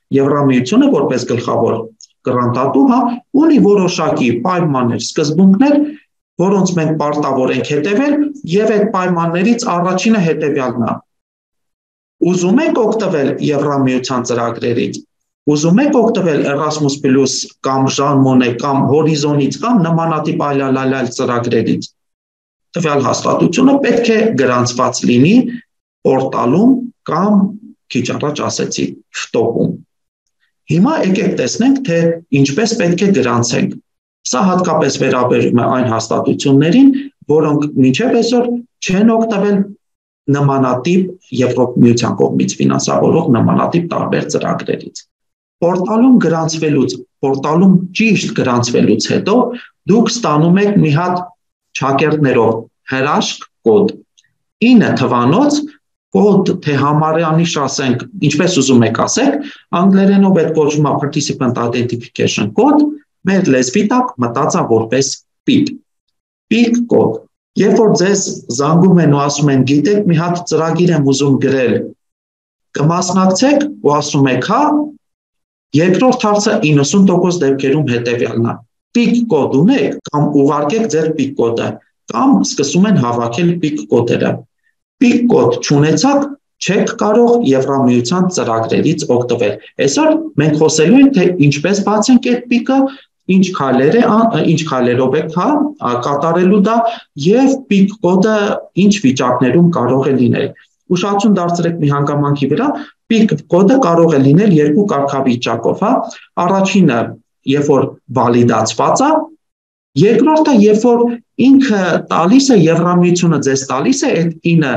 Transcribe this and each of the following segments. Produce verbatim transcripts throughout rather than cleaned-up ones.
Եվրամիությունը որպես գլխավոր գրանտատու, հա, ունի որոշակի պայմաններ, սկզբունքներ, որոնց մենք պարտավոր ենք հետևել, եւ այդ պայմաններից առաջինը հետևյալն է. ուզում եք օգտվել Եվրամիության ծրագրերից, ուզում եք օգտվել Erasmus Plus կամ Jean Monnet կամ Horizon-ից կամ նմանատիպ այլ այլ ծրագրերից, տվյալ հաստատությունը պետք է գրանցված լինի պորտալում կամ քիչ առաջ ասեցի շտոպում։ Հիմա եկեք տեսնենք, թե ինչպես պետք է գրանցենք։ Սա հատկապես վերաբերում է այն հաստատություններին, որոնք մինչև այսօր չեն օգտվել նմանատիպ Եվրոպական կողմից ֆինանսավորող նմանատիպ տարբեր ծրագրերից։ Պորտալում գրանցվելուց, պորտալում ճիշտ գրանցվելուց հետո դուք ստանում եք մի հատ չակերտներով հրաշք կոդ, ինը թվանոց կոդ, թե համարյանիշ ասենք, ինչպես ուզում եք ասեք, անգլերենով այդ կոչվում է Participant Identification Code, մեր լեզվի տակ մտած է որպես պիպ։ Պիպ կոդ։ Երբ որ ձեզ զանգում են ու ասում են, գիտեք, մի հատ ծրագիր եմ ուզում գրել, կմասնակցեք ու ասում եք, հա, երկրորդ հարցը իննսուն տոկոս դեպքերում հետևյալն է։ Պիկ կոդ ունեք կամ ուղարկեք ձեր պիկ կոդը, կամ սկսում են հավաքել պիկ կոդերը։ Պիկ կոդ չունեցաք, չեք կարող Եվրամիության ծրագրերից օգտվել։ Այսօր մենք խոսելու ենք, թե ինչպես բացենք այդ պիկը, ինչ քայլեր է, ինչ քայլերով եք հա կատարելու դա եւ պիկ կոդը ինչ վիճակներում կարող է լինել։ Ուշադրություն դարձրեք մի հանգամանքի վրա, պիկ կոդը կարող է լինել երկու կարգավիճակով, հա։ Առաջինը, երբ որ վալիդացված է, երկրորդը, երբ որ ինքը տալիս է Եվրամիությունը ձեզ տալիս է այդ ինը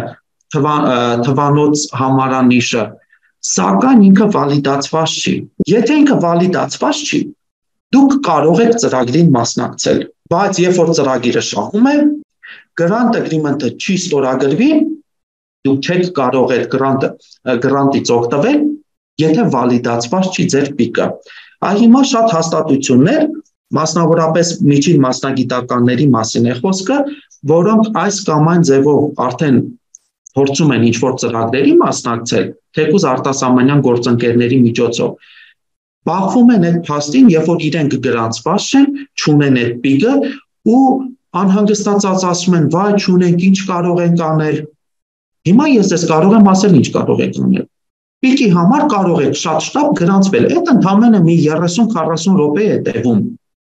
թվանոց համարանիշը, սակայն ինքը վալիդացված չի։ Եթե ինքը վալիդացված չի, դուք կարող եք ծրագրին մասնակցել, բայց երբ որ ծրագիրը շահում է, grant agreement-ը չի ստորագրվի, դուք չեք կարող այդ grant grant-ից օգտվել, եթե վալիդացված չի ձեր պիկը։ Այ հիմա շատ հաստատություններ, մասնավորապես միջին մասնագիտականների մասին է խոսքը, որոնք այս կամ այն ձևով արդեն փորձում են ինչ-որ ծրագրերի մասնակցել, թեկուզ արտասահմանյան գործընկերների միջոցով, բախվում են այդ փաստին, երբ որ իրենք գրանցված չեն, չունեն այդ պիկը ու անհանգստացած ասում են, վայ, չունենք, ինչ կարող ենք անել։ Հիմա ես ես կարող եմ ասել ինչ կարող եք անել։ Պիկի համար կարող եք շատ շտապ գրանցվել, այդ ընդամենը մի երեսուն-քառասուն րոպե է տևում։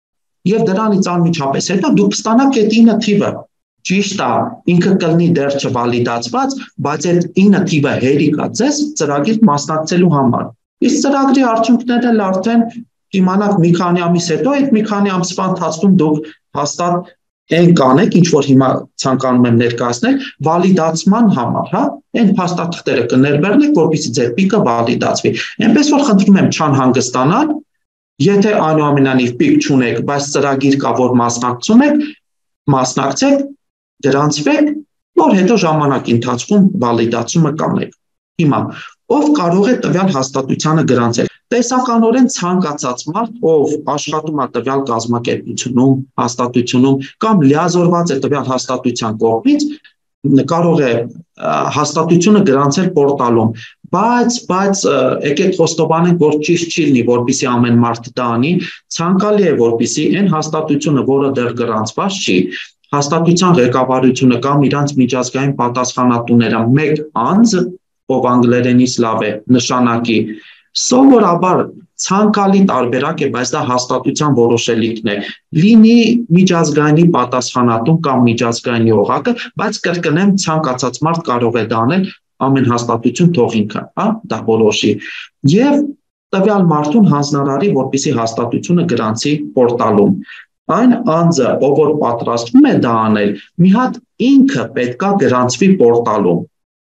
Եվ դրանից անմիջապես հետո դուք կստանաք այդ ինը թիվը։ Ճիշտ է, ինքը կլինի դեռ չվալիդացված, բայց այդ ինը թիվը հերիք է ձեզ ծրագիր մասնակցելու համար։ Իսկ ծրագրի արդյունքներն էլ արդեն կիմանաք մի քանի ամիս հետո, այդ մի քանի ամսվա ընթացքում դուք հաստատ այն կանեք, ինչ որ հիմա ցանկանում եմ ներկայացնել, վալիդացման համար, հա, այն փաստաթղթերը կներբեռնեք, որպեսզի ձեր պիկը վալիդացվի։ Այնպես որ խնդրում եմ չանհանգստանալ, եթե այնուամենայնիվ պիկ չունեք, բայց ծրագիր կա, որ մասնակցում եք, մասնակցեք, գրանցվեք, որ հետո ժամանակի ընթացքում վալիդացումը կանեք։ Հիմա ով կարող է տվյալ հաստատությանը գրանցել։ Տեսականորեն ցանկացած մարդ, ով աշխատում է տվյալ կազմակերպությունում, հաստատությունում կամ լիազորված է տվյալ հաստատության կողմից, կարող է հաստատությունը գրանցել պորտալում, բայց բայց եկեք խոստովանենք, որ ճիշտ չի լինի, որպեսզի ամեն մարդ դա անի, ցանկալի է, որպեսզի այն հաստատությունը, որը դեռ գրանցված չի, հաստատության ղեկավարությունը կամ իրանց միջազգային պատասխանատուները մեկ անձ, ով անգլերենից լավ է, նշանակի, սովորաբար ցանկալի տարբերակ է, բայց դա հաստատության որոշելիքն է, լինի միջազգայինի պատասխանատուն կամ միջազգայինի օղակը, բայց կրկնեմ, ցանկացած մարդ կարող է դա անել, ամեն հաստատություն թող ինքը, հա, դա որոշի։ Եվ տվյալ մարդուն հանձնարարի, որպեսզի հաստատությունը գրանցի պորտալում։ Այն անձը, ով որ պատրաստվում է դա անել, մի հատ ինքը պետքա գրանցվի պորտալում։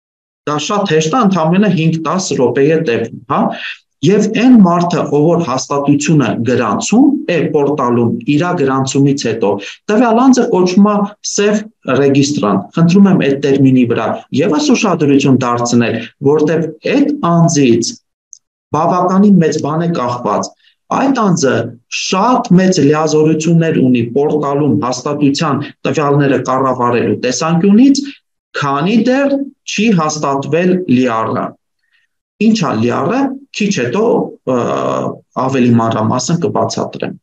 Դա շատ հեշտ է, ընդամենը հինգ-դաս րոպե է տևում, հա։ Եվ այն մարդը, ով որ հաստատությունը գրանցում է պորտալում, իր գրանցումից հետո, տվյալ անձը կոչվում է սև ռեգիստրանտ։ Խնդրում եմ այդ տերմինի վրա եւս ուշադրություն դարձնել, որտեղ այդ անձից բավականին մեծ բան է կախված։ Այդ անձը շատ մեծ լիազորություններ ունի պորտալում հաստատության տվյալները կառավարելու տեսանկյունից, քանի դեռ չի հաստատվել լիառը։ Ինչ է լիարը, քիչ հետո ավելի մանրամասն կբացատրեմ։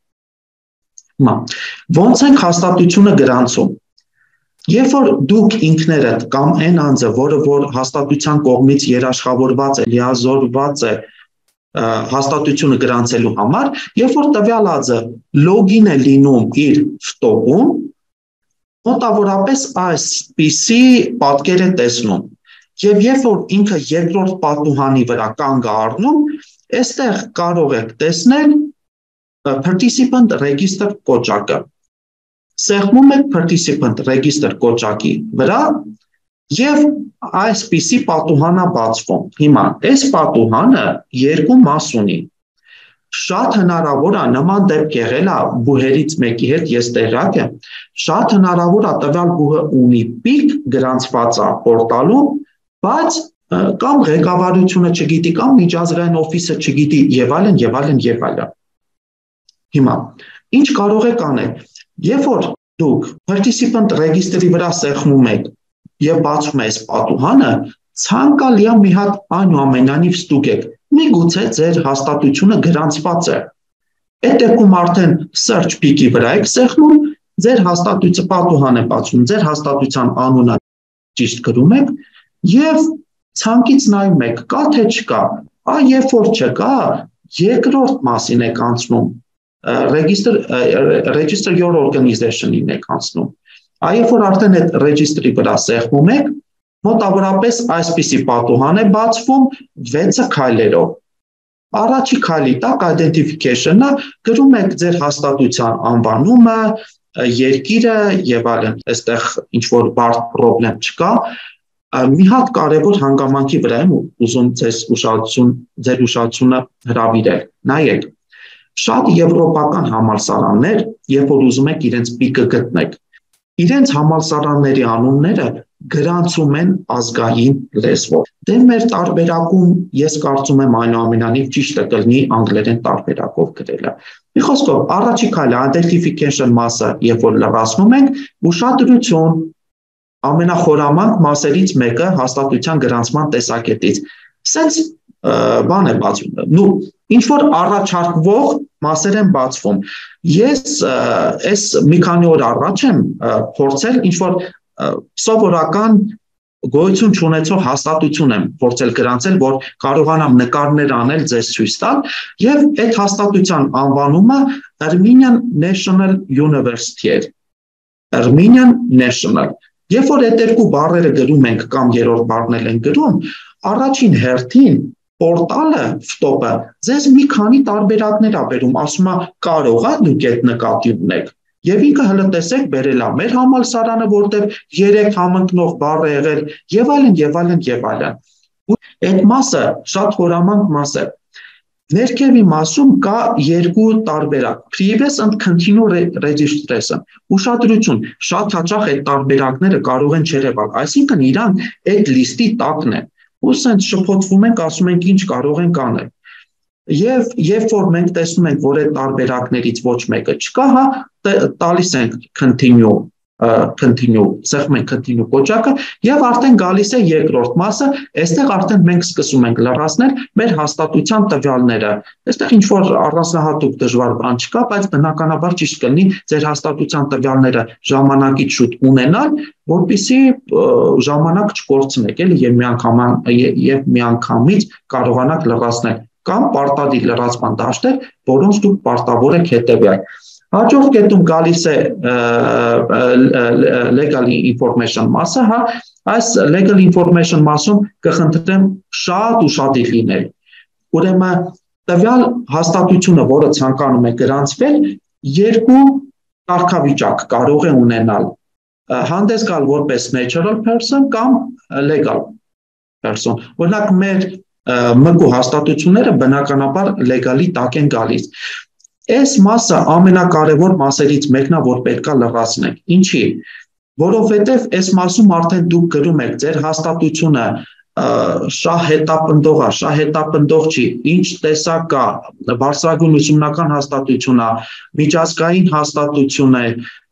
Հիմա ոնց ենք հաստատությունը գրանցում։ Երբ որ դուք ինքներդ կամ այն անձը, որը որ հաստատության կողմից երաշխավորված է, լիազորված է հաստատությունը գրանցելու համար, երբ որ տվյալ անձը լոգին է լինում իր ֆտոպում, մոտավորապես այսպիսի պատկեր է տեսնում։ Եվ երբ որ ինքը երկրորդ պատուհանի վրա կանգ է առնում, այստեղ կարող եք տեսնել participant register կոճակը։ Սեղմում եք participant register կոճակի վրա եւ այսպիսի պատուհան է բացվում։ Հիմա այս պատուհանը երկու մաս ունի։ Շատ հնարավոր է նման դեպք եղել է բուհերից մեկի հետ, ես տեղյակ եմ, շատ հնարավոր է տվյալ բուհը ունի պիկ գրանցված է պորտալում, բայց կամ ղեկավարությունը չգիտի, կամ միջազգային օֆիսը չգիտի եւ այլն եւ այլն եւ այլն։ Հիմա ինչ կարող եք անել։ Երբ որ դուք participant register-ի վրա սեղմում եք եւ բացում եք պատուհանը, ցանկալի է մի հատ այնուամենայնիվ ստուգեք։ Միգուցե ձեր հաստատությունը գրանցված է։ Այդ դեպքում արդեն search pick-ի վրա եք սեղմում, ձեր հաստատությունը պատուհան է բացում, ձեր հաստատության անունը ճիշտ գրում եք եւ ցանկից նայում եք, կա թե չկա։ Ա երբ որ չկա, երկրորդ մասին եք անցնում։ Register register your organization-ին եք անցնում։ Այ երբ որ արդեն այդ register-ի վրա սեղմում եք, մոտավորապես այսպիսի պատուհան է բացվում վեցը քայլերով։ Առաջի քայլի տակ identification-ը գրում եք ձեր հաստատության անվանումը, երկիրը եւ այլն, այստեղ ինչ որ բարդ խնդրեմ չկա։ Մի հատ կարևոր հանգամանքի վրա եմ ուզում ձեզ ուշադրություն ձեր ուշադրությունը հրավիրել։ Նայեք, շատ եվրոպական համալսարաններ, երբ որ ուզում եք իրենց պիկը գտնեք, իրենց համալսարանների անունները գրանցում են ազգային լեզվով։ Դե մեր տարբերակում ես կարծում եմ այնուամենայնիվ ճիշտը կլինի անգլերեն տարբերակով գրելը։ Մի խոսքով, առաջի քայլը identification մասը, երբ որ լրացնում ենք, ուշադրություն ամենախորամանկ մասերից մեկը հաստատության գրանցման տեսակետից։ Սենց բան է բացվում։ Նու ինչ որ առաջարկվող մասեր են բացվում։ Ես այս մի քանի օր առաջ եմ փորձել ինչ որ սովորական գոյություն չունեցող հաստատություն եմ փորձել գրանցել, որ կարողանամ նկարներ անել, ձեզ ցույց տալ, եւ այդ հաստատության անվանումը Armenian National University է։ Armenian National։ Երբ որ այդ երկու բառերը գրում ենք կամ երրորդ բառն են գրում, առաջին հերթին պորտալը ֆտոպը ձեզ մի քանի տարբերակներ է բերում, ասում է կարող է դուք այդ նկատի ունեք։ Եվ ինքը հələ տեսեք բերել է մեր համալսարանը, որտեղ երեք համընկնող բառ է եղել, եւ այլն եւ այլն եւ այլն։ Այդ մասը շատ խորամանկ մաս է։ Ներքևի մասում կա երկու տարբերակ՝ previous and continue registration։ Ուշադրություն, շատ հաճախ այդ տարբերակները կարող են չերևալ, այսինքն իրան այդ լիստի տակն է։ Ու սենց շփոթվում ենք, ասում ենք ինչ կարող ենք անել։ Եվ երբ որ մենք տեսնում ենք, որ այդ տարբերակներից ոչ մեկը չկա, հա, տալիս ենք continue, continue, սեղմում ենք continue կոճակը եւ արդեն գալիս է երկրորդ մասը, այստեղ արդեն մենք սկսում ենք լրացնել մեր հաստատության տվյալները։ Այստեղ ինչ որ առանձնահատուկ դժվար բան չկա, բայց բնականաբար ճիշտ կլինի ձեր հաստատության տվյալները ժամանակից շուտ ունենալ, որպեսզի ժամանակ չկորցնեք, էլի եւ միանգամ եւ միանգամից կարողանաք լրացնել կամ պարտադիր լրացման դաշտեր, որոնց դուք պարտավոր եք հետևել։ Հաջորդ կետում գալիս է legal information մասը, հա, այս legal information մասում կխնդրեմ շատ ուշադիր լինել։ Ուրեմն տվյալ հաստատությունը, որը ցանկանում եք գրանցվել, երկու կարգավիճակ կարող է ունենալ։ Հանդես գալ որպես natural person կամ legal person։ Օրինակ մեր մկու հաստատությունները բնականաբար լեգալի տակ են գալիս։ Այս մասը ամենակարևոր մասերից մեկն է, որ պետք է լրացնենք։ Ինչի՞։ Որովհետև այս մասում արդեն դուք գրում եք ձեր հաստատությունը շահհետապնդող է, շահհետապնդող չի, ինչ տեսակ է, բարձրագույն ուսումնական հաստատություն է, միջազգային հաստատություն է,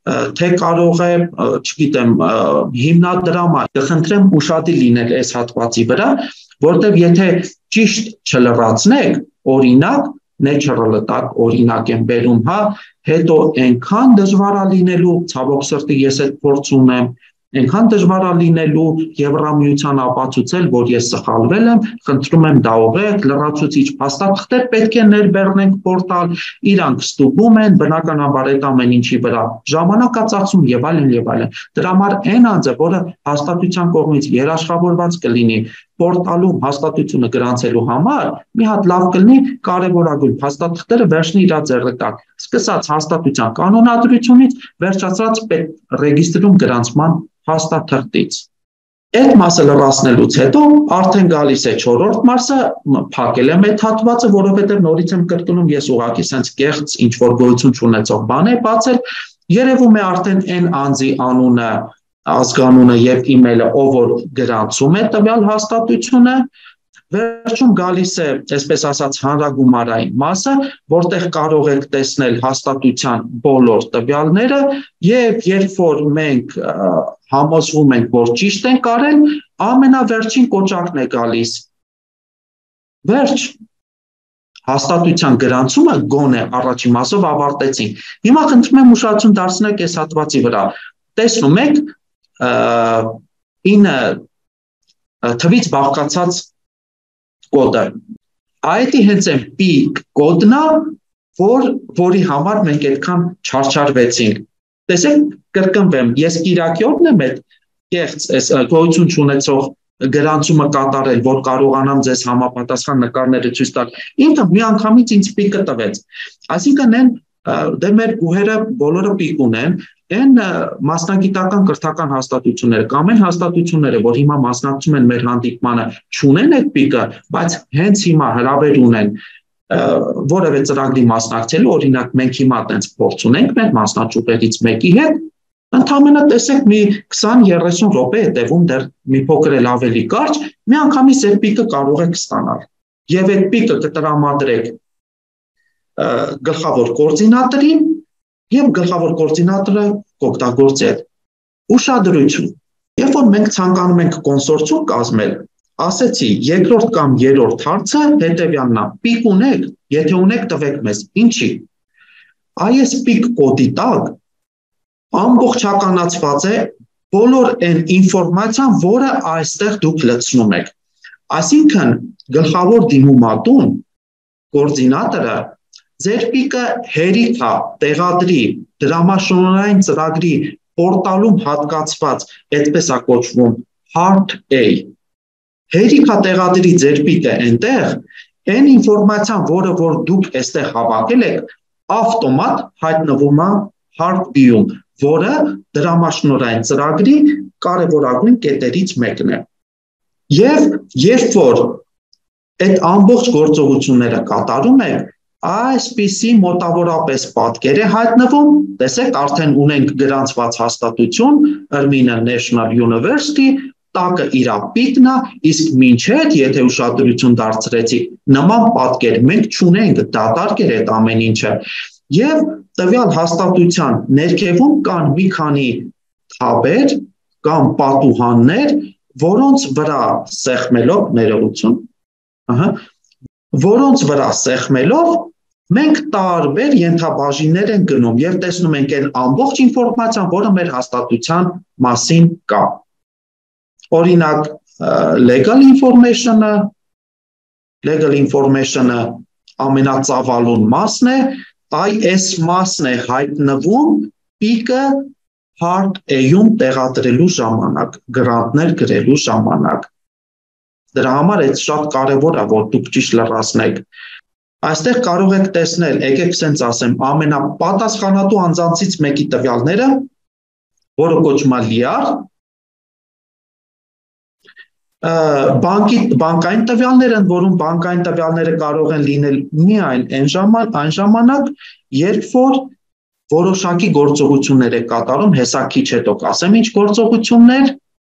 թե կարող է, չգիտեմ, հիմնադրամը կխնդրեմ ուշադիր լինել այս հատվածի վրա, որտեղ եթե ճիշտ չլրացնեք, օրինակ, natural տակ օրինակ եմ բերում, հա, հետո այնքան դժվար է լինելու, ցավոք սրտի ես այդ փորձ ունեմ, այնքան դժվար է լինելու Եվրամիության ապացուցել, որ ես սխալվել եմ, խնդրում եմ դա ուղղեք, լրացուցիչ փաստաթղթեր պետք է ներբեռնենք պորտալ, իրանք ստուգում են, բնականաբար այդ ամեն ինչի վրա ժամանակ է ծախսում եւ այլն եւ այլն։ Դրա համար այն անձը, որը հաստատության կողմից երաշխավորված կլինի պորտալում հաստատությունը գրանցելու համար, մի հատ լավ կլինի կարևորագույն փաստաթղթերը վերջնի իր ձեռը տակ, սկսած հաստատության կանոնադրությունից, վերջացած ռեգիստրում գրանցման հաստաթղթից։ Այդ մասը լրացնելուց հետո արդեն գալիս է չորրորդ մասը, փակել եմ այդ հատվածը, որովհետև նորից եմ կրկնում, ես ուղղակի sense կեղծ ինչ որ գոյություն չունեցող բան է բացել, երևում է արդեն այն անձի անունը, ազգանունը եւ email-ը, ով որ գրանցում է տվյալ հաստատությունը, վերջում գալիս է, այսպես ասած, հանրագումարային մասը, որտեղ կարող եք տեսնել հաստատության բոլոր տվյալները եւ երբ որ մենք համոզվում ենք, որ ճիշտ ենք արել, ամենավերջին կոճակն է գալիս։ Վերջ հաստատության գրանցումը գոնե առաջին մասով ավարտեցին։ Հիմա խնդրում եմ ուշադրություն դարձնեք այս հատվածի վրա։ Տեսնում եք ինը թվից բաղկացած կոդը։ Այդ հենց այն պի կոդն է, որ որի համար մենք այդքան չարչարվեցինք։ Տեսեք, կրկնվեմ, ես Կիրակի օրն եմ այդ կեղծ այս գոյություն չունեցող գրանցումը կատարել, որ կարողանամ ձեզ համապատասխան նկարները ցույց տալ։ Ինքը միանգամից ինձ պիկը տվեց։ Այսինքն այն դե մեր գուհերը բոլորը պիկ ունեն, այն մասնագիտական կրթական հաստատությունները կամ այն հաստատությունները, որ հիմա մասնակցում են մեր հանդիպմանը, չունեն այդ պիկը, բայց հենց հիմա հրավեր ունեն որևէ ծրագրի մասնակցելու, օրինակ մենք հիմա այդպես փորձ ունենք մեր մասնաճյուղերից մեկի հետ, ընդհանրապես տեսեք մի քսան երեսուն րոպե հետևում դեռ մի փոքր էլ ավելի կարճ, միանգամից այդ պիկը կարող եք ստանալ։ Եվ այդ պիկը կտրամադրեք գլխավոր կոորդինատորին եւ գլխավոր կոորդինատորը կօգտագործի այդ ուշադրություն։ Երբ որ մենք ցանկանում ենք կոնսորցիում կազմել, ասեցի երկրորդ կամ երրորդ հարցը հետեւյալն է. պիկ ունեք, եթե ունեք տվեք մեզ, ինչի։ Այս պիկ կոդի տակ ամբողջականացված է բոլոր այն ինֆորմացիան, որը այստեղ դուք լցնում եք։ Այսինքն գլխավոր դիմումատուն կոորդինատորը ձեր պիկը հերիք է տեղադրի դրամաշնորհային ծրագրի պորտալում հատկացված, այդպես է կոչվում Hard A։ Հերիք է տեղադրի ձեր պիկը այնտեղ, այն ինֆորմացիան, որը որ դուք այստեղ հավաքել եք, ավտոմատ հայտնվում է Hard B-ում, որը դրամաշնորհային ծրագրի կարևորագույն կետերից մեկն է։ Եվ երբ որ այդ ամբողջ գործողությունները կատարում եք, այսպիսի մոտավորապես պատկեր է հայտնվում, տեսեք, արդեն ունենք գրանցված հաստատություն, Ermina National University, տակը իր պիկն է, իսկ մինչև եթե ուշադրություն դարձրեցիք, նման պատկեր մենք չունենք, դատարկ էր այդ ամեն ինչը։ Եվ տվյալ հաստատության ներքևում կան մի քանի թաբեր կամ պատուհաններ, որոնց վրա սեղմելով ներողություն, ահա, որոնց վրա սեղմելով մենք տարբեր ենթաբաժիններ ենք գնում եւ տեսնում ենք այն ամբողջ ինֆորմացիան, որը մեր հաստատության մասին կա։ Օրինակ, legal information-ը, legal information-ը ամենածավալուն մասն է, այս մասն է հայտնվում պիկը Hard A-ում տեղադրելու ժամանակ, գրանտներ գրելու ժամանակ։ Դրա համար այդ շատ կարևոր է, որ դուք ճիշտ լրացնեք։ Այստեղ կարող եք տեսնել, եկեք սենց ասեմ, ամենապատասխանատու անձանցից մեկի տվյալները, որը կոչվում է լիար, բանկի բանկային տվյալներ են, որում բանկային տվյալները կարող են լինել միայն այն ժամանակ, այն ժամանակ, երբ որ որոշակի գործողություններ է կատարում, հեսա քիչ հետո կասեմ ինչ գործողություններ,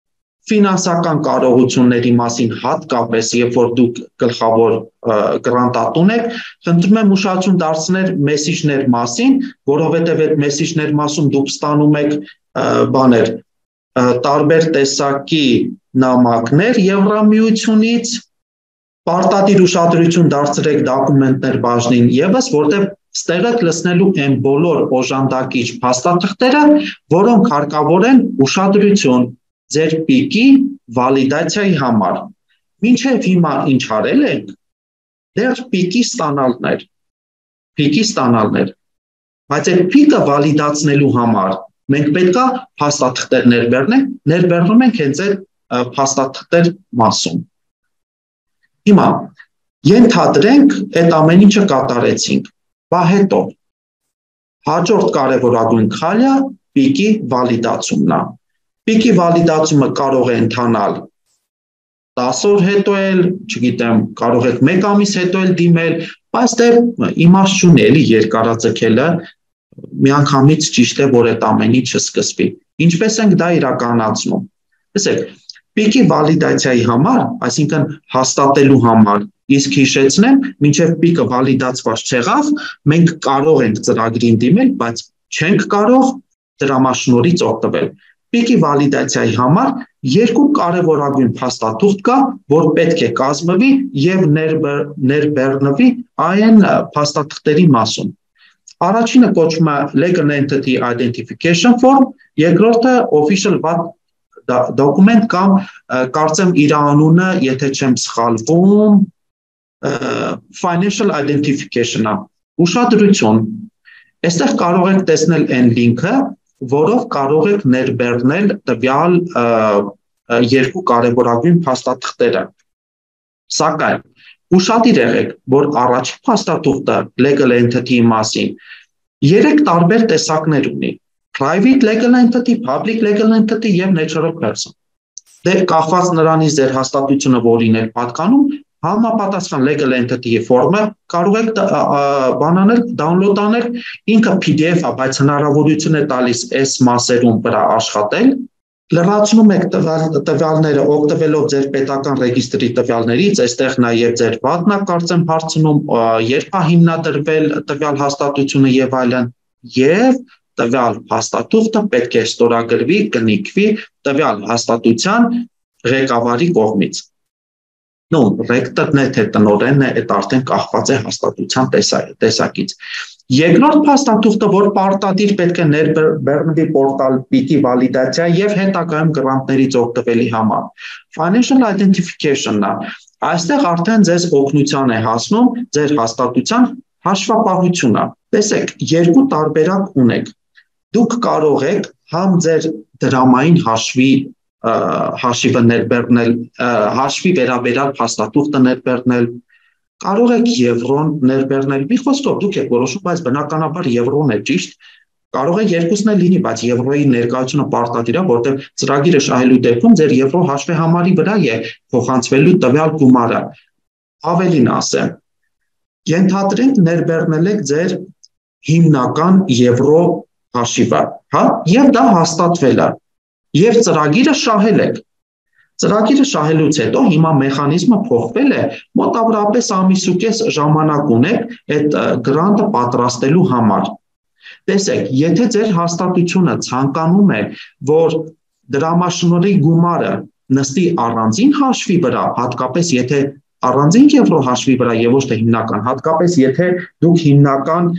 ֆինանսական կարողությունների մասին հատկապես երբ որ դուք գլխավոր գրանտատուն եք, խնդրում եմ ուշադրություն դարձնել մեսիջներ մասին, որովհետև այդ մեսիջներ մասում դուք ստանում եք բաներ, տարբեր տեսակի նամակներ Եվրամիությունից, պարտադիր ուշադրություն դարձրեք դոկումենտներ բաժնին եւս, որտեղ ստեղ եք լցնելու այն բոլոր օժանդակիչ փաստաթղթերը, որոնք հարկավոր են ուշադրություն ձեր պիկի վալիդացիայի համար։ Մինչև հիմա ինչ արել ենք, դեռ պիկի ստանալներ, պիկի ստանալներ, բայց այդ պիկը վալիդացնելու համար մենք պետք է փաստաթղթեր ներբեռնենք, ներբեռնում ենք հենց այդ փաստաթղթեր մասում։ Հիմա ենթադրենք այդ ամեն ինչը կատարեցինք, բա հետո հաջորդ կարևորագույն քայլը պիկի վալիդացումն է։ Պիկի վալիդացումը կարող է ընթանալ տասը օր հետո էլ, չգիտեմ, կարող եք մեկ ամիս հետո էլ դիմել, բայց դե իմաստ չունի էլի երկարաձգելը, միանգամից ճիշտ է, որ այդ ամեն ինչը սկսվի։ Ինչպես ենք դա իրականացնում։ Տեսեք, պիկի վալիդացիայի համար, այսինքն հաստատելու համար, իսկ հիշեցնեմ, մինչև պիկը վալիդացված չեղավ, մենք կարող ենք ծրագրին դիմել, բայց չենք կարող դրամաշնորհից օգտվել։ Պիկի վալիդացիայի համար երկու կարևորագույն փաստաթուղթ կա, որ պետք է կազմվի եւ ներբեռնվի այն փաստաթղթերի մասում։ Առաջինը կոչվում է Legal Entity Identification Form, երկրորդը Official Document կամ կարծեմ իր անունը, եթե չեմ սխալվում, Financial Identification-ը։ Ուշադրություն։ Այստեղ կարող եք տեսնել այն լինքը, որով կարող եք ներբեռնել տվյալ երկու կարևորագույն փաստաթղթերը։ Սակայն ուշադիր եղեք, որ առաջին փաստաթուղթը legal entity-ի մասին երեք տարբեր տեսակներ ունի. private legal entity, public legal entity եւ natural person։ Դե կախված նրանից ձեր հաստատությունը որին է պատկանում, համապատասխան legal entity-ի ֆորմը կարող եք բանանել, download անել, ինքը P D F-ա, բայց հնարավորություն է տալիս այս մասերում վրա աշխատել, լրացնում եք տվյալները օգտվելով ձեր պետական ռեգիստրի տվյալներից, այստեղ նաև ձեր վատն է կարծեմ հարցնում, երբ է հիմնադրվել տվյալ հաստատությունը եւ այլն, եւ տվյալ հաստատուղթը պետք է ստորագրվի, կնիկվի տվյալ հաստատության ղեկավարի կողմից։ Նո, ռեկտորն է թե տնօրենն է, այդ արդեն կախված է հաստատության տեսակից։ Երկրորդ փաստաթուղթը, որ պարտադիր պետք է ներբեռնվի պորտալ պիկի վալիդացիա եւ հետագայում գրանտներից օգտվելի համար։ Financial Identification-ն է։ Այստեղ արդեն ձեզ օգնության է հասնում ձեր հաստատության հաշվապահությունը։ Տեսեք, երկու տարբերակ ունեք։ Դուք կարող եք համ ձեր դրամային հաշվի հաշիվը ներբեռնել, հաշվի վերաբերյալ փաստաթուղթը ներբեռնել, կարող եք եվրոն ներբեռնել, մի խոսքով դուք եք որոշում, բայց բնականաբար եվրոն է ճիշտ, կարող է երկուսն էլ լինի, բայց եվրոյի ներկայությունը պարտադիր է, որտեղ ծրագիրը շահելու դեպքում ձեր եվրո հաշվի համարի վրա է փոխանցվելու տվյալ գումարը։ Ավելին ասեմ, ենթադրենք ներբեռնել եք ձեր հիմնական եվրո հաշիվը, հա, եւ դա հաստատվել է։ Եվ ծրագիրը շահել եք։ Ծրագիրը շահելուց հետո հիմա մեխանիզմը փոխվել է, մոտավորապես ամիս ու կես ժամանակ ունեք այդ գրանտը պատրաստելու համար։ Տեսեք, եթե ձեր հաստատությունը ցանկանում է, որ դրամաշնորհի գումարը նստի առանձին հաշվի վրա, հատկապես եթե առանձին եվրո հաշվի վրա եւ ոչ թե հիմնական, հատկապես եթե դուք հիմնական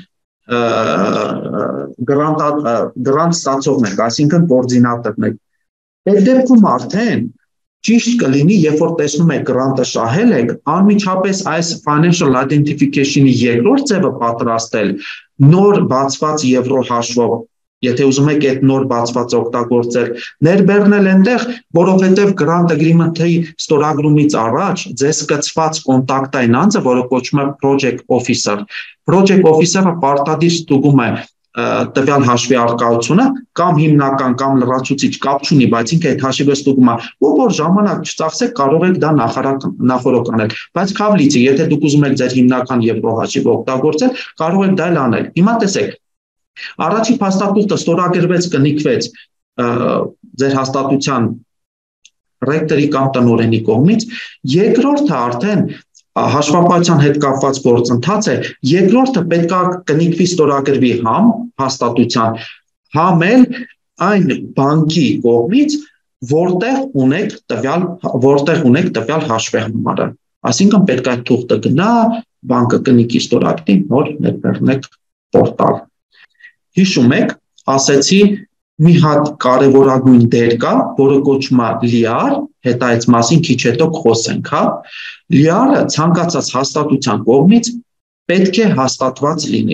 գրանտ գրանտ ստացողն եք, այսինքն կոորդինատորն եք։ Այդ դեպքում արդեն ճիշտ կլինի, երբ որ տեսնում եք գրանտը շահել եք, անմիջապես այս financial identification-ի երկրորդ ձևը պատրաստել նոր բացված եվրո հաշվով, եթե ուզում եք այդ նոր բացվածը օգտագործել, ներբեռնել այնտեղ, որովհետև grant agreement-ի ստորագրումից առաջ ձեզ կցված կոնտակտային անձը, որը կոչվում է project officer, project officer-ը պարտադիր ստուգում է տվյալ հաշվի առկայությունը կամ հիմնական կամ լրացուցիչ կապ չունի, բայց ինքը այդ հաշիվը ստուգում է, ու որ ժամանակ չծախսեք, կարող եք դա նախորոք անել, բայց քավլիցի, եթե դուք ուզում եք ձեր հիմնական եվրո հաշիվը օգտագործել, կարող եք դա անել։ Հիմա տեսեք, առաջի փաստաթուղթը ստորագրվեց, կնիկվեց ձեր հաստատության ռեկտորի կամ տնօրենի կողմից, երկրորդը արդեն հաշվապահության հետ կապված գործընթաց է, երկրորդը պետք է կնիկվի ստորագրվի համ հաստատության, համ էլ այն բանկի կողմից, որտեղ ունեք տվյալ, որտեղ ունեք տվյալ հաշվեհամարը։ Այսինքն պետք է թուղթը գնա, բանկը կնիկի ստորագրի, նոր ներբեռնեք պորտալ։ Հիշում եք, ասեցի մի հատ կարևորագույն դեր կա, որը կոչվում է լիար, հետո այս մասին քիչ հետո կխոսենք, հա։ Լիարը ցանկացած հաստատության կողմից պետք է հաստատված լինի։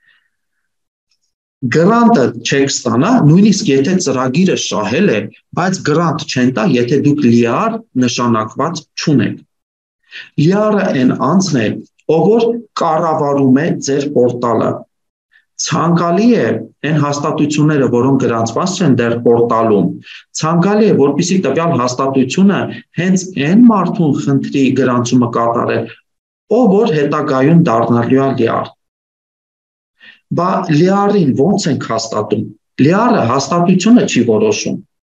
Գրանտը չեք ստանա, նույնիսկ եթե ծրագիրը շահել է, բայց գրանտ չեն տա, եթե դուք լիար նշանակված չունեք։ Լիարը այն անձն է, ով որ կառավարում է ձեր պորտալը։ Ցանկալի է այն հաստատությունները, որոնք գրանցված են դեռ պորտալում, ցանկալի է, որպեսզի տվյալ հաստատությունը հենց այն մարդուն խնդրի գրանցումը կատարել, ով որ հետագայում դառնալու է լիար։ Բա լիարին ո՞նց ենք հաստատում։ Լիարը հաստատությունը չի որոշում։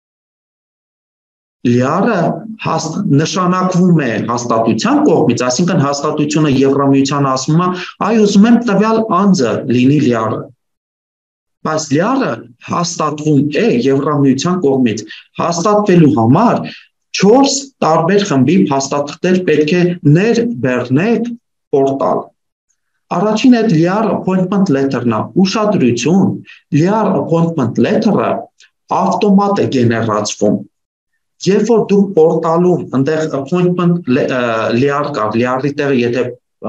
Լիարը հաստ, նշանակվում է հաստատության կողմից, այսինքն հաստատությունը Եվրամիությանը ասում է, այ ուզում եմ տվյալ անձը լինի լիարը։ Բայց լիարը հաստատվում է Եվրամիության կողմից։ Հաստատվելու համար չորս տարբեր խմբի փաստաթղթեր պետք է ներբեռնեք պորտալ։ Առաջին այդ լիար appointment letter-ն է, ուշադրություն, լիար appointment letter-ը ավտոմատ է գեներացվում։ Երբ որ դուք պորտալում այնտեղ appointment լիար կա, լիարի տեղը եթե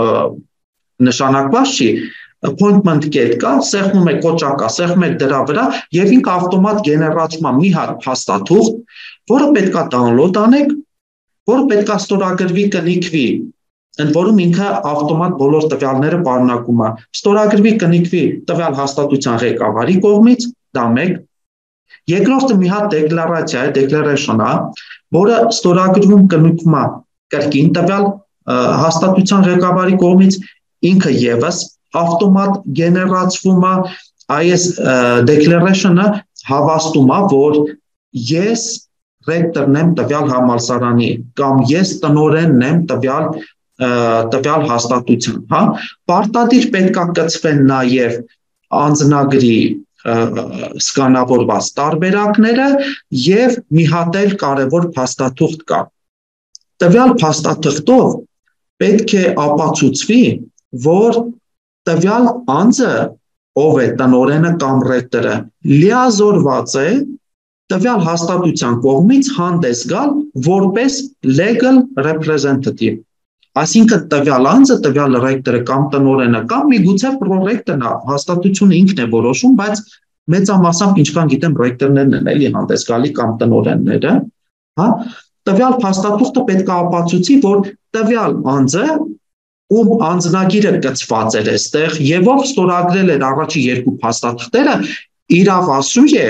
նշանակված չի, appointment կետ կա, սեղմում եք կոճակա, սեղմում եք դրա վրա եւ ինքը ավտոմատ գեներացում է մի հատ փաստաթուղթ, որը պետք է download անեք, որը պետք է ստորագրվի, կնիկվի, ընդ որում ինքը ավտոմատ բոլոր տվյալները պարունակում է։ Ստորագրվի, կնիկվի տվյալ հաստատության ղեկավարի կողմից, դա մեկ։ Երկրորդը մի հատ դեկլարացիա է, declaration է, որը ստորագրվում կնիկվում է կրկին տվյալ հաստատության ղեկավարի կողմից, ինքը եւս ավտոմատ գեներացվում է, այս declaration-ը հավաստում է, որ ես ռեկտորն եմ տվյալ համալսարանի կամ ես տնօրենն եմ տվյալ տվյալ հաստատության, հա, պարտադիր պետք է կցվեն նաև անձնագրի սկանավորված տարբերակները եւ մի հատ էլ կարևոր փաստաթուղթ կա։ Տվյալ փաստաթղթով պետք է ապացուցվի, որ տվյալ անձը, ով է տնօրենը կամ ռեկտորը, լիազորված է տվյալ հաստատության կողմից հանդես գալ որպես legal representative։ Այսինքն տվյալ անձը, տվյալ ռեկտորը կամ տնօրենը կամ միգուցե պրոռեկտորն է, հաստատությունը ինքն է որոշում, բայց մեծամասամբ ինչքան գիտեմ ռեկտորներն են էլի հանդես գալի կամ տնօրենները, հա, տվյալ փաստաթուղթը պետք է ապացուցի, որ տվյալ անձը, ում անձնագիրը կցված էր այստեղ եւ ով ստորագրել էր առաջի երկու փաստաթղթերը, իրավասու է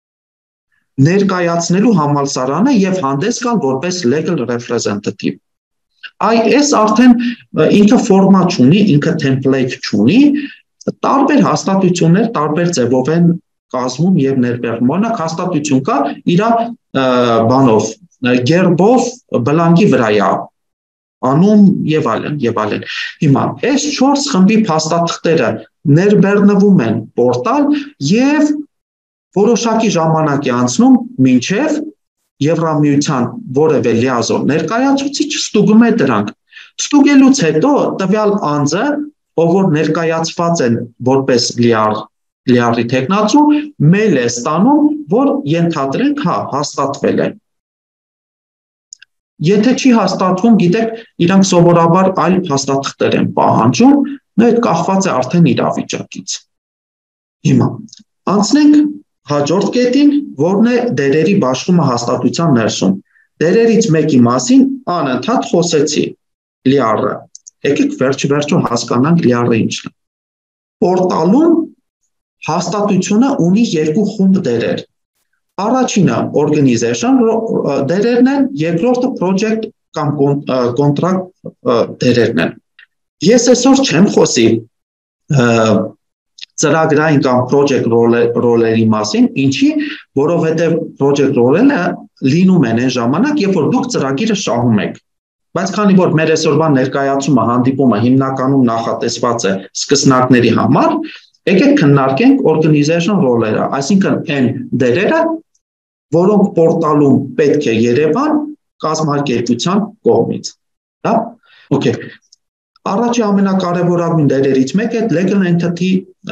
ներկայացնելու համալսարանը եւ հանդես գալ որպես legal representative։ Այ այս արդեն ինքը ֆորմատ չունի, ինքը template չունի, տարբեր հաստատություններ տարբեր ձևով են կազմում եւ ներբեռնում։ Օրինակ հաստատություն կա իր բանով, գերբով բլանկի վրա է անում եւ այլն եւ այլն։ Հիմա այս չորս խմբի փաստաթղթերը ներբեռնվում են պորտալ եւ որոշակի ժամանակ է անցնում մինչեւ Եվրամիության որևէ լիազոր ներկայացուցիչ ստուգում է դրանք։ Ստուգելուց հետո տվյալ անձը, ով որ ներկայացված են որպես լիար, լիարի թեկնածու, մեյլ է ստանում, որ ենթադրենք, հա, հաստատվել է։ Եթե չի հաստատվում, գիտեք, իրանք սովորաբար այլ փաստաթղթեր են պահանջում, նա այդ կախված է արդեն իրավիճակից։ Հիմա անցնենք հաջորդ կետին, որն է դերերի բաշխումը հաստատության ներսում։ Դերերից մեկի մասին անընդհատ խոսեցի, լիարը։ Եկեք վերջ-վերջո հասկանանք լիարը ինչն է։ Պորտալում հաստատությունը ունի երկու խումբ դերեր։ Առաջինը organization դերերն են, երկրորդը project կամ contract դերերն են։ Ես այսօր չեմ խոսի ծրագրային կամ project role-երի մասին, ինչի, որովհետև project role-երը լինում են այն ժամանակ, երբ որ դուք ծրագիրը շահում եք։ Բայց քանի որ մեր այսօրվա ներկայացումը հանդիպումը հիմնականում նախատեսված է սկսնակների համար, եկեք քննարկենք organization role-երը, այսինքն այն դերերը, որոնք պորտալում պետք է երևան կազմակերպության կողմից։ Հա? Okay. Առաջի ամենակարևորագույն դերերից մեկը legal entity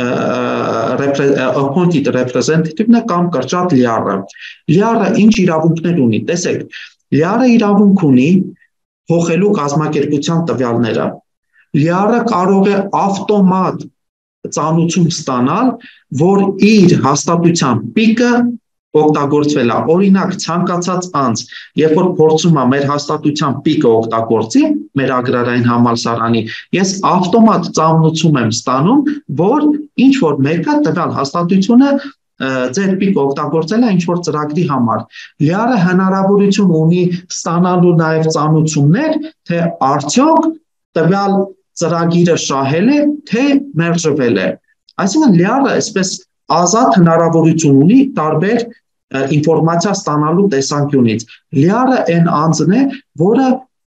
appointed representative-ն է կամ կրճատ լիառը։ Լիառը ինչ իրավունքներ ունի։ Տեսեք, լիառը իրավունք ունի փոխելու կազմակերպության տվյալները։ Լիառը կարող է ավտոմատ ծանուցում ստանալ, որ իր հաստատության պիկը օգտագործվել է, օրինակ ցանկացած անձ, երբ որ փորձում է մեր հաստատության պիկը օգտագործի, մեր agrarային համալսարանի, ես ավտոմատ ծանուցում եմ ստանում, որ ինչ որ մեկը տվյալ հաստատությունը ձեր պիկը օգտագործել է ինչ որ ծրագրի համար։ Լիառը հնարավորություն ունի ստանալու նաև ծանուցումներ, թե արդյոք տվյալ ծրագիրը շահել է, թե մերժվել է։ Այսինքն լիառը այսպես ազատ հնարավորություն ունի տարբեր ինֆորմացիա ստանալու տեսանկյունից։ Լիառը այն անձն է, որը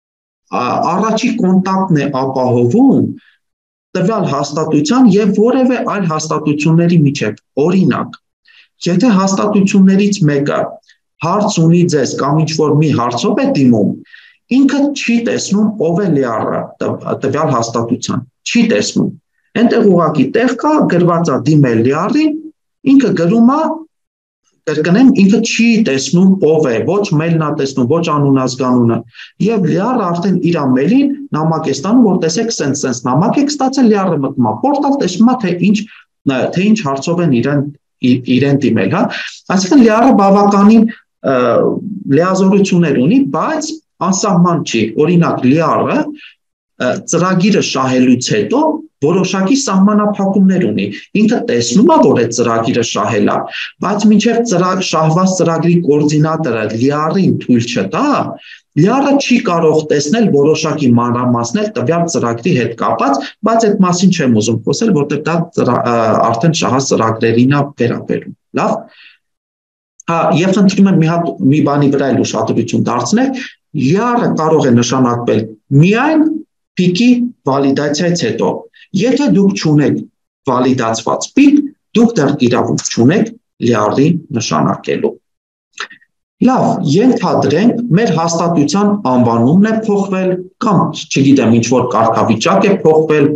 առաջի կոնտակտն է ապահովում տվյալ հաստատության եւ որևէ այլ հաստատությունների միջեւ։ Օրինակ, եթե հաստատություններից մեկը հարց ունի ձեզ կամ ինչ որ մի հարցով է դիմում, ինքը չի տեսնում ով է լիառը տվյալ հաստատության, չի տեսնում։ Այնտեղ ուղղակի տեղ կա գրված է դիմել լիառին, ինքը գրում է կրկնեմ, ինքը չի տեսնում ով է, ոչ մեյլն է տեսնում, ոչ անուն-ազգանունը։ Եվ լիառը արդեն իր մեյլին նամակ է ստանում, որ տեսեք սենց-սենց նամակ եք ստացել, լիառը մտնում է պորտալ, տեսնում է, թե ինչ, թե ինչ հարցով են իրեն իրեն դիմել, հա։ Այսինքն լիառը բավականին լիազորություններ ունի, բայց անսահման չի։ Օրինակ լիառը ծրագիրը շահելուց հետո որոշակի սահմանափակումներ ունի։ Ինքը տեսնում է, որ այդ ծրագիրը շահել է, բայց մինչև ծրագ շահված ծրագրի կոորդինատորը լիառին թույլ չտա, լիառը չի կարող տեսնել որոշակի մանրամասներ տվյալ ծրագրի հետ կապված, բայց այդ մասին չեմ ուզում խոսել, որտեղ դա արդեն շահած ծրագրերին է վերաբերում։ Լավ։ Հա, եւ խնդրում եմ մի հատ մի բանի վրա էլ ուշադրություն դարձնել, լիառը կարող է նշանակվել միայն պիկի վալիդացիայից հետո։ Եթե դուք չունեք վալիդացված պիկ, դուք դեռ իրավունք չունեք լիառի նշանակելու։ Լավ, ենթադրենք մեր հաստատության անվանումն է փոխվել կամ չգիտեմ ինչ որ կարգավիճակ է փոխվել,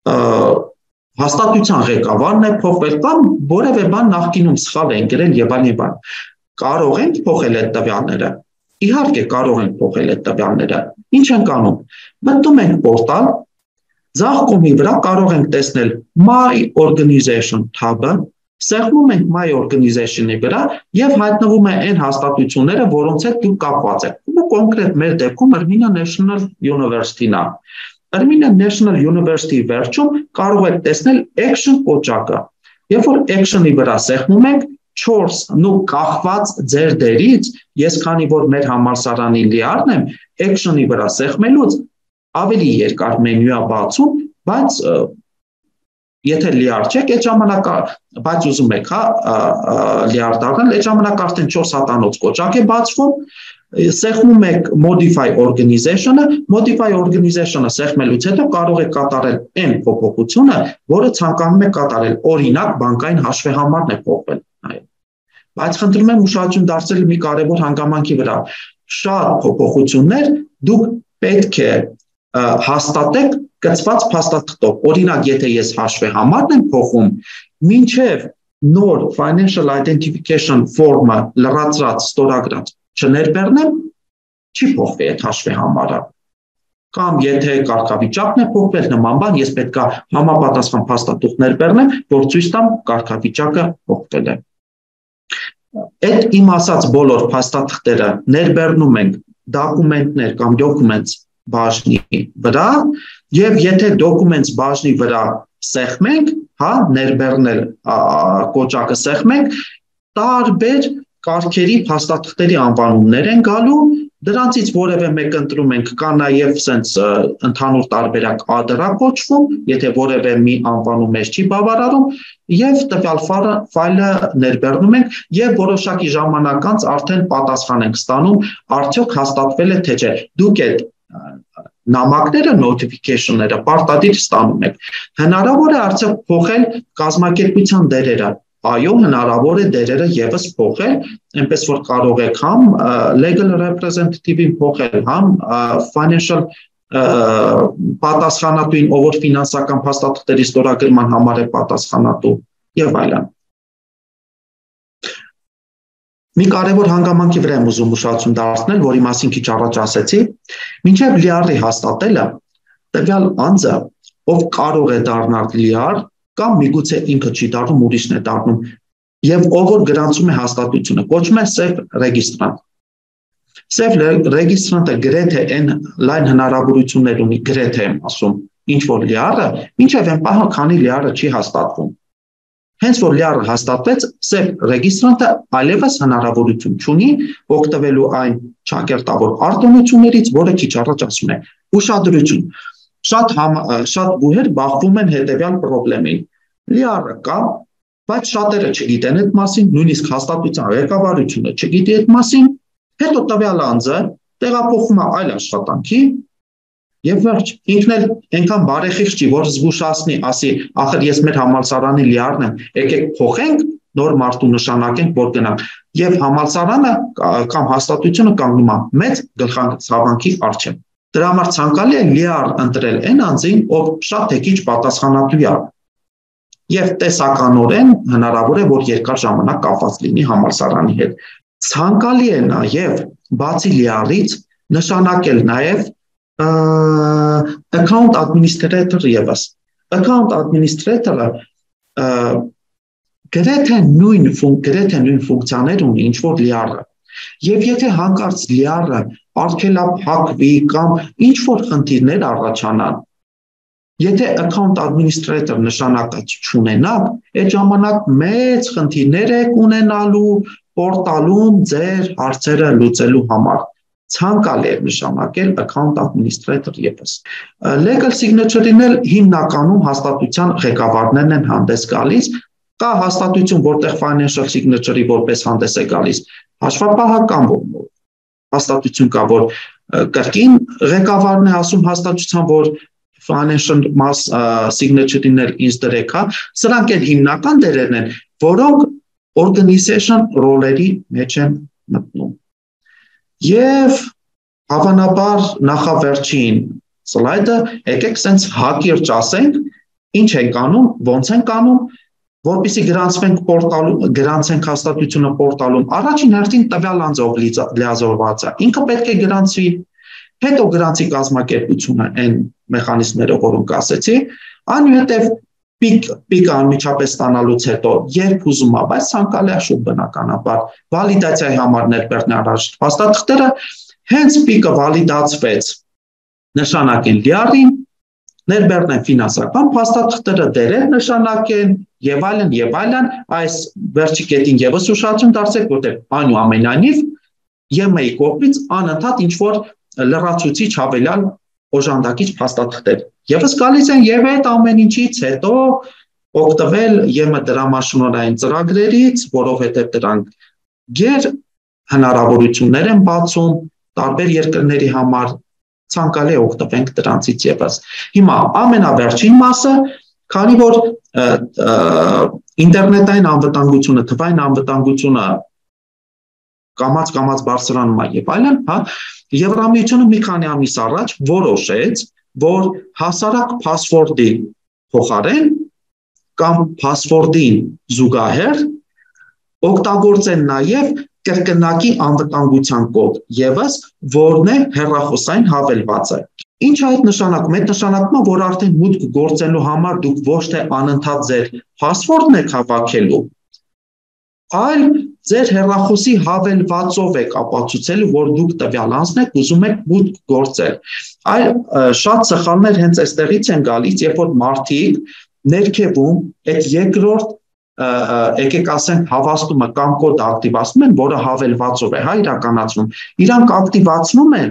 հաստատության ղեկավարն է փոխվել կամ որևէ բան նախկինում սխալ են գրել եւ այլն եւ այլն։ Կարող ենք փոխել այդ տվյալները։ Իհարկե կարող ենք փոխել այդ տվյալները։ Ինչ ենք անում։ Մտնում ենք պորտալ, ձախ կողմի վրա կարող ենք տեսնել My Organization tab-ը, սեղմում ենք My Organization-ի վրա եւ հայտնվում է այն հաստատությունները, որոնց հետ դուք կապված եք։ Ու կոնկրետ մեր դեպքում Ermina National University-ն է։ Ermina National University-ի վերջում կարող եք տեսնել Action կոճակը։ Երբ որ Action-ի վրա սեղմում ենք, չորս նու կախված ձեր դերից, ես քանի որ մեր համալսարանի լիառն եմ, Action-ի վրա սեղմելուց ավելի երկար մենյու է բացում, բայց եթե լիառ չեք, այդ ժամանակ, բայց ուզում եք, հա, լիառ դառնալ, այդ ժամանակ արդեն չորս հատանոց կոճակ է բացվում, սեղմում եք Modify Organization-ը, Modify Organization-ը սեղմելուց հետո կարող եք կատարել այն փոփոխությունը, որը ցանկանում եք կատարել, օրինակ բանկային հաշվեհամարն է փոխվել, այո։ Բայց խնդրում եմ ուշադրություն դարձնել մի կարևոր հանգամանքի վրա։ Շատ փոփոխություններ դուք պետք է հաստատեք կցված փաստաթղթով։ Օրինակ, եթե ես հաշվեհամարն եմ փոխում, մինչև նոր financial identification form-ը լրացրած, ստորագրած չներբեռնեմ, չի փոխվի այդ հաշվեհամարը։ Կամ եթե կարգավիճակն է փոխվել նման բան, ես պետք է համապատասխան փաստաթուղթ ներբեռնեմ, որ ցույց տամ կարգավիճակը փոխվել է։ Այդ իմ ասած բոլոր փաստաթղթերը ներբեռնում ենք դոկումենտներ կամ documents բաժնի վրա, եւ եթե documents բաժնի վրա սեղմենք, հա, ներբեռնել կոճակը սեղմենք, տարբեր կարգերի փաստաթղթերի անվանումներ են գալու, դրանցից որևէ մեկ ընտրում ենք, կա նաև sense ընդհանուր տարբերակ ադրա կոչվում, եթե որևէ մի անվանում մեզ չի բավարարում, եւ տվյալ ֆայլը ներբեռնում ենք եւ որոշակի ժամանակ անց արդեն պատասխան ենք ստանում, արդյոք հաստատվել է թե չէ։ Դուք այդ նամակները, notification-ները պարտադիր ստանում եք։ Հնարավոր է արդյոք փոխել կազմակերպության դերերը։ Այո, հնարավոր է դերերը եւս փոխել, այնպես որ կարող եք համ legal representative-ին փոխել, համ financial պատասխանատուին, ով որ ֆինանսական փաստաթղթերի ստորագրման համար է պատասխանատու եւ այլն։ Մի կարևոր հանգամանքի վրա եմ ուզում ուշադրություն դարձնել, որի մասին քիչ առաջ ասեցի, մինչև լիարի հաստատելը, տվյալ անձը, ով կարող է դառնալ լիար, կամ միգուցե ինքը չի դառնում, ուրիշն է դառնում, եւ ով որ գրանցում է հաստատությունը, կոչվում է self registrant։ Self registrant-ը գրեթե այն լայն հնարավորություններ ունի, գրեթե եմ ասում, ինչ որ լիարը, մինչև այն պահը, քանի լիարը չի հաստատվում։ Հենց որ լիարը հաստատվեց, self registrant-ը այլևս հնարավորություն չունի օգտվելու այն ճակերտավոր արտոնություններից, որը քիչ առաջ ասում է։ Ուշադրություն։ Շատ շատ բուհեր բախվում են հետևյալ խնդրին։ Լիարը կա, բայց շատերը չգիտեն այդ մասին, նույնիսկ հաստատության ղեկավարությունը չգիտի այդ մասին, հետո տվյալ անձը տեղափոխվում է այլ աշխատանքի եւ վերջ, ինքն էլ այնքան բարեխիղճ չի, որ զգուշացնի, ասի, ախր ես մեր համալսարանի լիարն եմ, եկեք փոխենք, նոր մարդու նշանակենք, որ գնանք։ Եվ համալսարանը կամ հաստատությունը կանգնում է մեծ գլխացավանքի առջև։ Դրա համար ցանկալի է լիար ընտրել այն անձին, ով շատ թե քիչ պատասխանատու է։ Եվ տեսականորեն հնարավոր է, որ երկար ժամանակ կապված լինի համալսարանի հետ։ Ցանկալի է նաև բացի լիարից նշանակել նաև account administrator եւս։ Account administrator-ը գրեթե նույն գրեթե նույն ֆունկցիաներ ունի, ինչ որ լիարը։ Եվ եթե հանկարծ լիարը արգելափակվի կամ ինչ որ խնդիրներ առաջանան, եթե account administrator նշանակած չունենաք, այդ ժամանակ մեծ խնդիրներ եք ունենալու պորտալում ձեր հարցերը լուծելու համար։ Ցանկալի է նշանակել account administrator եւս։ Legal signature-ին էլ հիմնականում հաստատության ղեկավարներն են հանդես գալիս, կա հաստատություն, որտեղ financial signature-ի որպես հանդես է գալիս հաշվապահական հաստատություն կա, որ կրկին ղեկավարն է ասում հաստատության, որ financial mass signature-ին էլ ինձ դրեք, հա, սրանք էլ հիմնական դերերն են, որոնք organization role-երի մեջ են մտնում։ Եվ հավանաբար նախավերջին սլայդը, եկեք սենց հակիրճ ասենք, ինչ ենք անում, ոնց ենք անում, որպեսզի գրանցվենք պորտալում, գրանցենք հաստատությունը պորտալում, առաջին հերթին տվյալ անձով լիազորված է, ինքը պետք է գրանցվի, հետո գրանցի կազմակերպությունը այն մեխանիզմներով, որոնք ասեցի, այնուհետև Պիկ պիկը անմիջապես ստանալուց հետո երբ ուզում է, բայց ցանկալի է շուտ բնականաբար վալիդացիայի համար ներբեռն առաջ հաստատքները հենց պիկը վալիդացվեց նշանակեն լիարին, ներբեռնեն ֆինանսական հաստատքները դերեր նշանակեն եւ այլն եւ այլն, այս վերջի կետին եւս ուշադրություն դարձեք, որտեղ այնուամենայնիվ ԵՄ-ի կողմից անընդհատ ինչ որ լրացուցիչ հավելյալ օժանդակիչ հաստատքներ Եվս գալիս են եւ այդ ամեն ինչից հետո օգտվել ԵՄ դրամաշնորհային ծրագրերից, որովհետեւ դրանք գեր հնարավորություններ են բացում տարբեր երկրների համար, ցանկալի է օգտվենք դրանցից եւս։ Հիմա ամենավերջին մասը, քանի որ ինտերնետային անվտանգությունը, թվային անվտանգությունը կամաց-կամաց բարձրանում է եւ այլն, հա, Եվրամիությունը մի քանի ամիս առաջ որոշեց, որ հասարակ փասվորդի փոխարեն կամ փասվորդին զուգահեռ օգտագործեն նաև կրկնակի անվտանգության կոդ եւս, որն է հեռախոսային հավելվածը։ Ինչ այդ նշանակում է, այդ նշանակում է, որ արդեն մուտք գործելու համար դուք ոչ թե անընդհատ ձեր փասվորդն եք հավաքելու, այլ ձեր հեռախոսի հավելվածով եք ապացուցելու, որ դուք տվյալ անձն եք ուզում եք մուտք գործել։ Այլ շատ սխալներ հենց այստեղից են գալիս, երբ որ մարդիկ ներքևում այդ երկրորդ եկեք ասենք հավաստումը կամ կոդը ակտիվացնում են, որը հավելվածով է, հա, իրականացնում։ Իրանք ակտիվացնում են,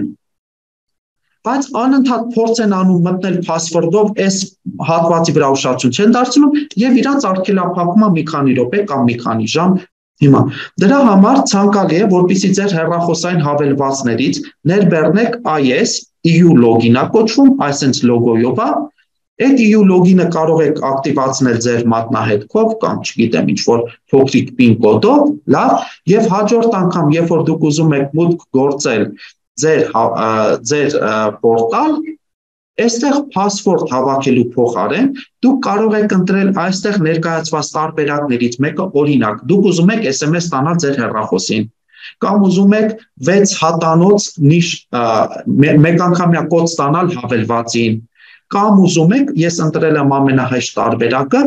բայց անընդհատ փորձ են անում մտնել password-ով, այս հատվածի վրա ուշադրություն չեն դարձնում եւ իրանք արգելափակում է մի քանի րոպե կամ մի քանի ժամ։ Հիմա դրա համար ցանկալի է, որպեսզի ձեր հեռախոսային հավելվածներից ներբեռնեք I S E U login-ը կոչվում, այսինքն լոգոյով է։ Այդ E U login-ը կարող եք ակտիվացնել ձեր մատնահետքով կամ չգիտեմ ինչ որ փոքրիկ PIN կոդով, լավ, եւ հաջորդ անգամ, երբ որ դուք ուզում եք մուտք գործել ձեր ձեր պորտալ, այստեղ password հավաքելու փոխարեն դուք կարող եք ընտրել այստեղ ներկայացված տարբերակներից մեկը, օրինակ, դուք ուզում եք S M S ստանալ ձեր հեռախոսին, կամ ուզում եք վեց հատանոց նիշ մեկանգամյա կոդ ստանալ հավելվածին, կամ ուզում եք, ես ընտրել եմ ամենահեշտ տարբերակը,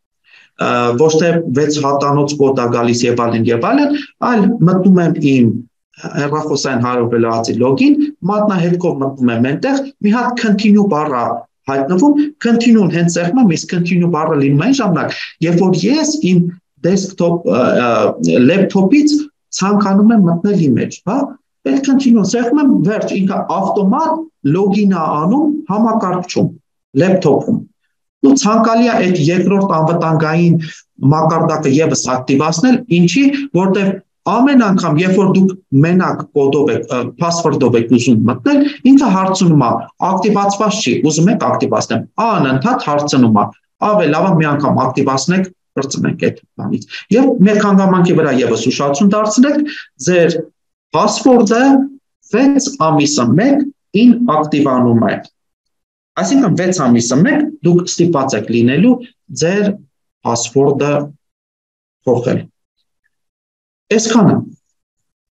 ոչ թե վեց հատանոց կոդ է գալիս եւ այլն եւ այլն, այլ մտնում եմ իմ հեռախոսային հարաբերացի լոգին, մատնահետքով մտնում եմ այնտեղ, մի հատ continue բառը հայտնվում, continue-ն հենց եղում եմ, իսկ continue բառը լինում է այն ժամանակ, երբ որ ես իմ desktop laptop-ից ցանկանում եմ մտնել image, հա, այդ continue-ն եղում եմ, վերջ, ինքը ավտոմատ login-ը անում համակարգչում, laptop-ում։ Ու ցանկալի է այդ երկրորդ անվտանգային մակարդակը եւս ակտիվացնել, ինչի, որտեղ ամեն անգամ, երբ որ դուք մենակ կոդով եք, password-ով եք ուզում մտնել, ինքը հարցնում է, ակտիվացված չի, ուզում եք ակտիվացնեմ, անընդհատ հարցնում է, ավելի լավ է մի անգամ ակտիվացնեք, կրծնեք այդ բանից։ Եվ մեկ հանգամանքի վրա եւս ուշադրություն դարձնեք, ձեր password-ը վեց ամիսը մեկ ին ակտիվանում է։ Այսինքն վեց ամիսը մեկ դուք ստիպված եք լինելու ձեր password-ը փոխել։ Այսքանը